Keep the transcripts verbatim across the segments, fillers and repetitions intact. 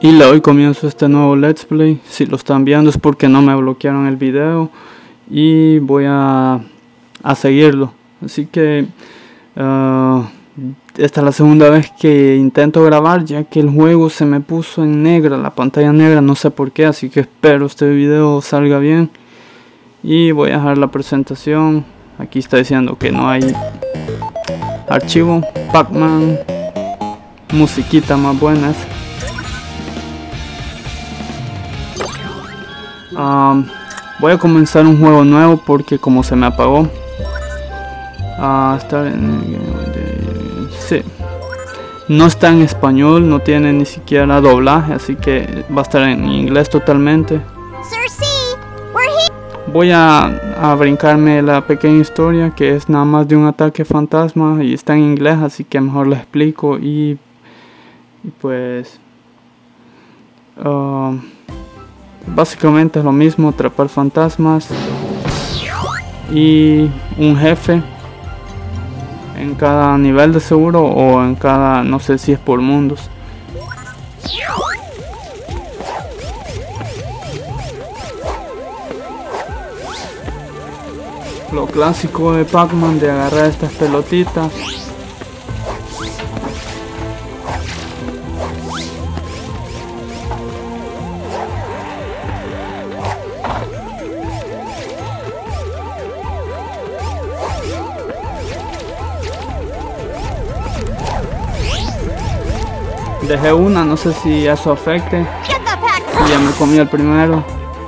Y le doy comienzo a este nuevo let's play. Si lo están viendo es porque no me bloquearon el video y voy a, a seguirlo. Así que uh, esta es la segunda vez que intento grabar, ya que el juego se me puso en negra, la pantalla negra, no sé por qué. Así que espero este video salga bien y voy a dejar la presentación. Aquí está diciendo que no hay archivo. Pac-Man, musiquita más buenas. Um, voy a comenzar un juego nuevo porque como se me apagó. Uh, está en, sí. No está en español, no tiene ni siquiera doblaje, así que va a estar en inglés totalmente. Voy a, a brincarme la pequeña historia, que es nada más de un ataque fantasma y está en inglés, así que mejor lo explico y, y pues uh, básicamente es lo mismo, atrapar fantasmas y un jefe en cada nivel de seguro o en cada, no sé si es por mundos. Lo clásico de Pac-Man, de agarrar estas pelotitas. Dejé una, no sé si eso afecte. Y ya me comí el primero.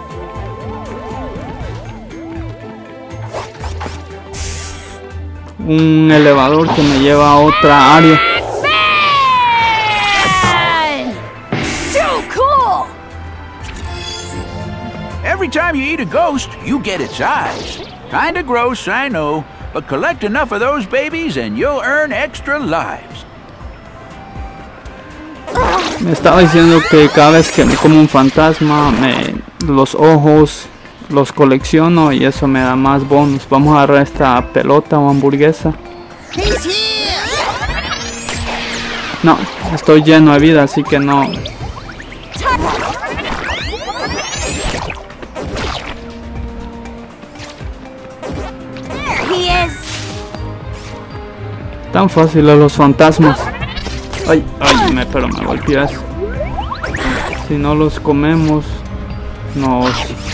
Un elevador que me lleva a otra área. Every time you eat a ghost, you get its eyes. Kinda gross, I know, but collect enough of those babies and you'll earn extra lives. Me estaba diciendo que cada vez que me como un fantasma, me, los ojos los colecciono y eso me da más bonus. Vamos a agarrar esta pelota o hamburguesa. No, estoy lleno de vida, así que no. Tan fácil a los fantasmas. Ay, ay, me, pero me golpeas. Si no los comemos, nos...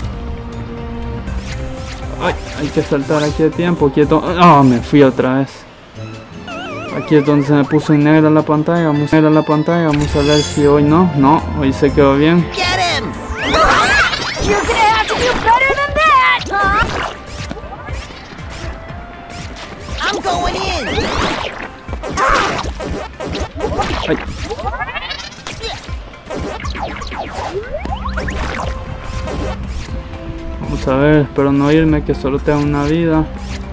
Ay, hay que saltar aquí a tiempo, quieto. Ah, oh, me fui otra vez. Aquí es donde se me puso en negra la pantalla. Vamos a ver la pantalla, vamos a ver si hoy no. No, hoy se quedó bien. Ay. Vamos a ver, espero no irme, que solo tengo una vida.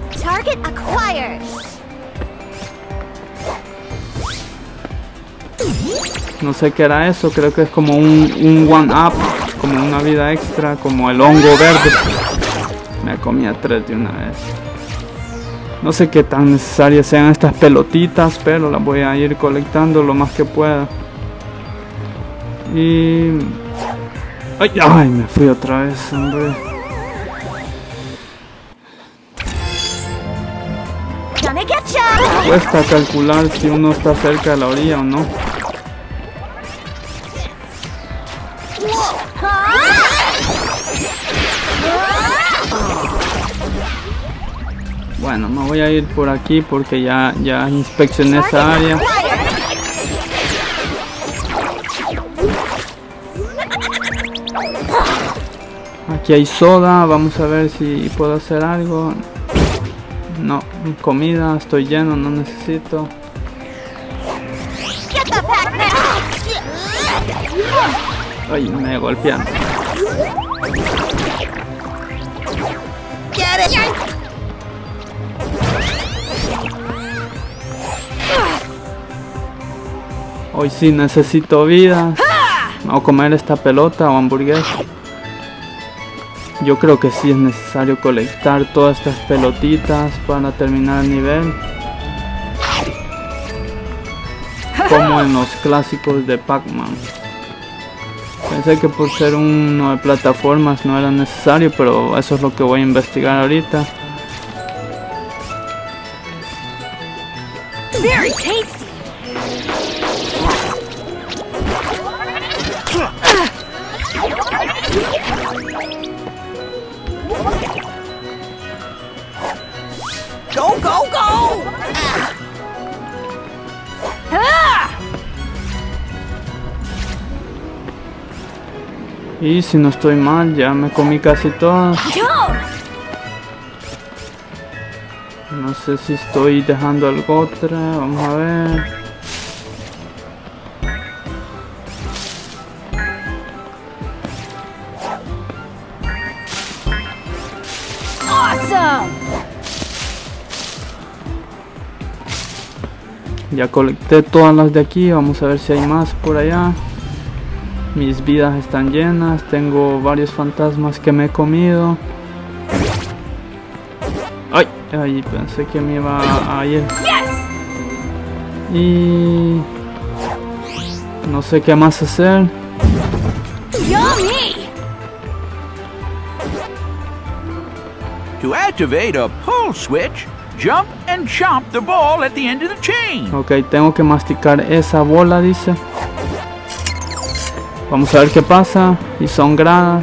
No sé qué era eso, creo que es como un, un one up, como una vida extra, como el hongo verde. Me comía tres de una vez. No sé qué tan necesarias sean estas pelotitas, pero las voy a ir colectando lo más que pueda. Y... Ay, ay, me fui otra vez, hombre. Cuesta calcular si uno está cerca de la orilla o no. Bueno, me voy a ir por aquí porque ya, ya inspeccioné esa área. Aquí hay soda, vamos a ver si puedo hacer algo. No, comida, estoy lleno, no necesito. Ay, me golpean. Hoy sí necesito vida. Voy a comer esta pelota o hamburguesa. Yo creo que sí es necesario colectar todas estas pelotitas para terminar el nivel. Como en los clásicos de Pac-Man. Pensé que por ser uno de plataformas no era necesario, pero eso es lo que voy a investigar ahorita. Very tasty. Go, go, go! Ah. Y si no estoy mal, ya me comí casi todas. No sé si estoy dejando algo otra, vamos a ver. Awesome. Ya colecté todas las de aquí, vamos a ver si hay más por allá. Mis vidas están llenas, tengo varios fantasmas que me he comido. Ay, ay, pensé que me iba a ir. Y no sé qué más hacer. Yummy. To activate a pull switch, jump and chomp the ball at the end of the chain. Ok, tengo que masticar esa bola, dice. Vamos a ver qué pasa. Y son gradas.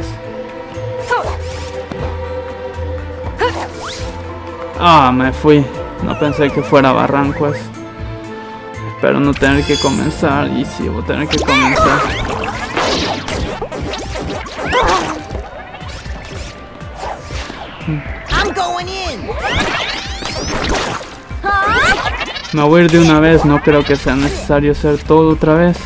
Ah, me fui. No pensé que fuera barrancos. Espero no tener que comenzar. Y sí, voy a tener que comenzar. I'm going in. Me voy a ir de una vez. No creo que sea necesario hacer todo otra vez.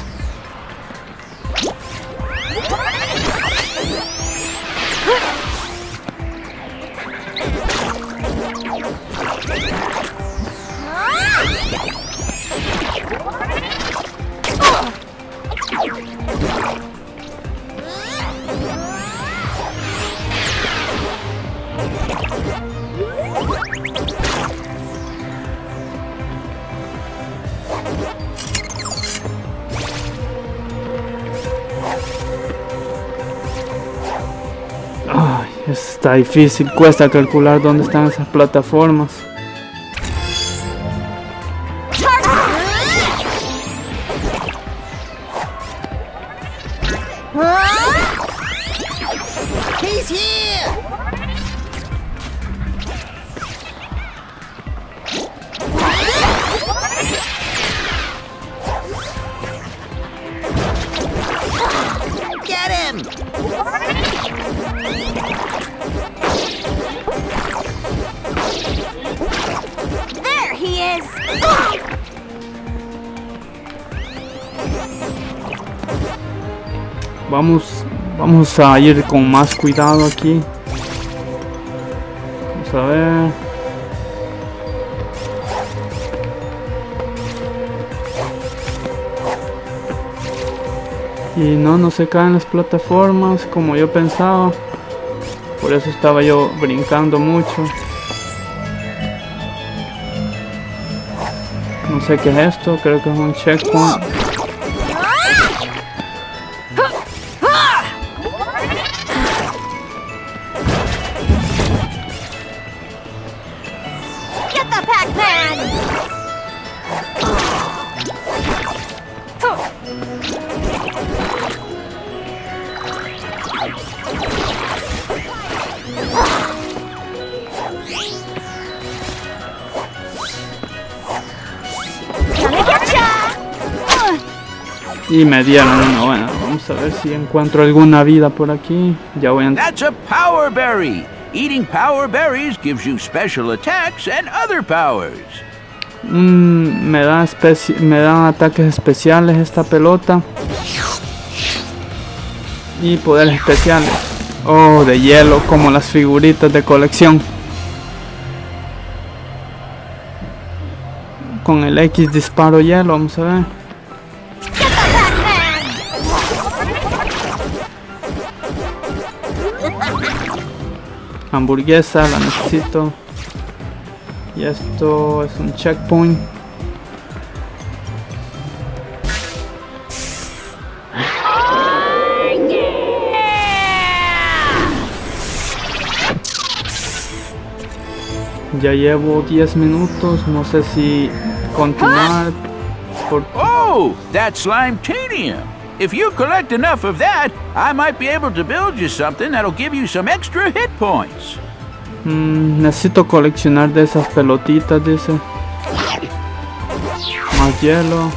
Ay, está difícil, cuesta calcular dónde están esas plataformas. He's here. Get him. There he is. Vamos, vamos a ir con más cuidado aquí. Vamos a ver. Y no, no se caen las plataformas como yo pensaba. Por eso estaba yo brincando mucho. No sé qué es esto, creo que es un checkpoint. Get the Pac-Man. Y me dieron una buena. Vamos a ver si encuentro alguna vida por aquí. Ya voy a entrar. That's a power berry. Eating power berries gives you special attacks and other powers. Mm, me da especi me dan ataques especiales esta pelota. Y poderes especiales. Oh, de hielo, como las figuritas de colección. Con el X disparo hielo, vamos a ver. Hamburguesa, la necesito. Y esto es un checkpoint. Oh, yeah. Ya llevo diez minutos, no sé si continuar por... Oh, that's Slimetanium. If you collect enough of that, I might be able to build you something that'll give you some extra hit points. Mm, necesito coleccionar de esas pelotitas, dice. Más hielo.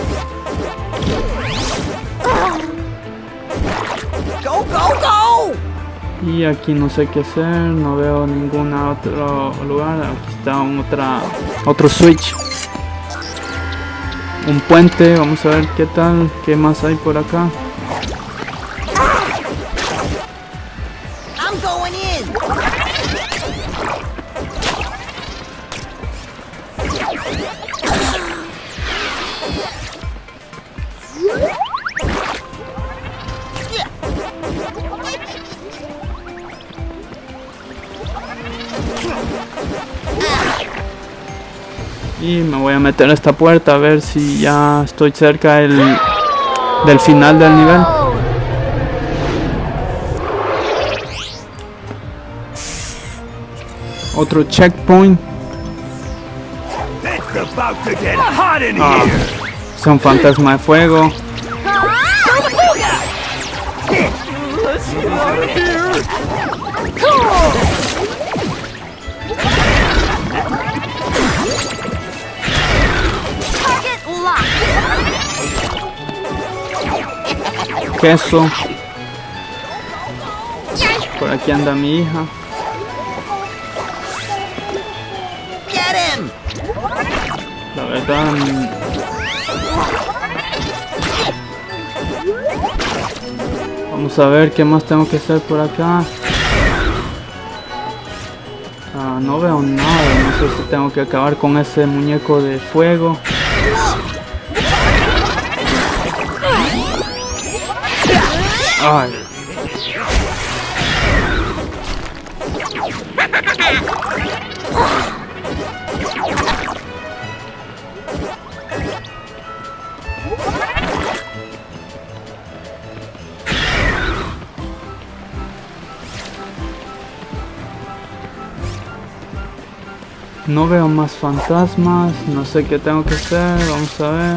Go, go, go! Y aquí no sé qué hacer, no veo ningún otro lugar. Aquí está un otra, otro switch. Un puente, vamos a ver qué tal, qué más hay por acá. I'm going in. Y me voy a meter a esta puerta a ver si ya estoy cerca del, del final del nivel. Otro checkpoint. Ah, es un fantasma de fuego. Queso. Por aquí anda mi hija. Get him! La verdad, mm, vamos a ver qué más tengo que hacer por acá. Ah, no veo nada, no sé si tengo que acabar con ese muñeco de fuego. Ay. No veo más fantasmas, no sé qué tengo que hacer, vamos a ver.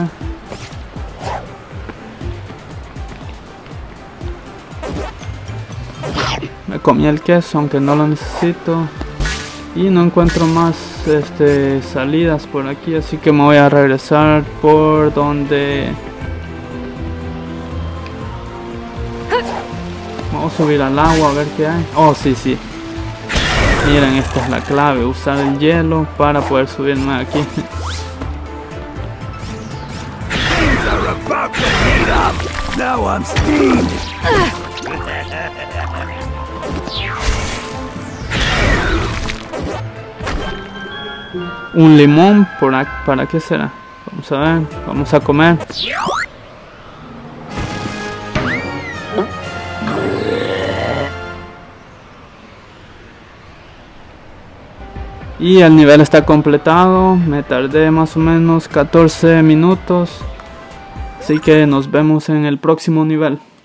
Me comí el queso, aunque no lo necesito. Y no encuentro más este, salidas por aquí, así que me voy a regresar por donde... Vamos a subir al agua a ver qué hay. Oh, sí, sí. Miren, esta es la clave, usar el hielo para poder subirme aquí. Un limón, por aquí, ¿para qué será? Vamos a ver, vamos a comer. Y el nivel está completado, me tardé más o menos catorce minutos, así que nos vemos en el próximo nivel.